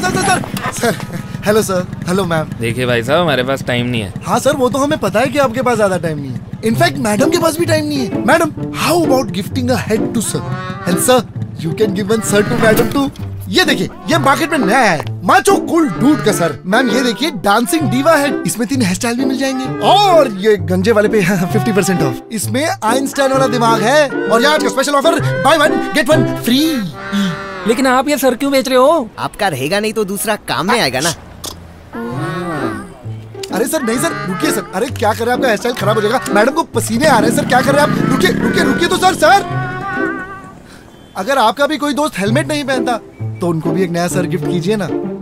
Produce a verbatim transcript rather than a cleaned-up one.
Sir sir sir sir hello sir, hello ma'am. देखिए भाई साहब, हमारे पास टाइम नहीं है। हाँ सर, वो तो हमें पता है कि आपके पास ज्यादा टाइम नहीं है। इनफैक्ट मैडम के पास भी टाइम नहीं है। Madam, how about gifting a head to sir and sir you can give one sir to madam too. ये देखिए, ये मार्केट में नया है, माचो कूल डूड का सर। मैम ये देखिए, डांसिंग डीवा हेड, इसमें तीन हेयर स्टाइल भी मिल जाएंगे। और ये गंजे वाले पे फिफ्टी परसेंट ऑफ, इसमें आइंस्टाइन वाला दिमाग है। और यार का special offer, buy one get one free. लेकिन आप ये सर क्यों बेच रहे हो? आपका रहेगा नहीं तो दूसरा काम में आएगा ना। अरे सर नहीं सर, रुकिए सर। अरे क्या कर रहे हैं, आपका हेयर स्टाइल खराब हो जाएगा। मैडम को पसीने आ रहे हैं सर, क्या कर रहे हैं आप? रुकिए रुकिए रुकिए तो सर। सर अगर आपका भी कोई दोस्त हेलमेट नहीं पहनता तो उनको भी एक नया सर गिफ्ट कीजिए ना।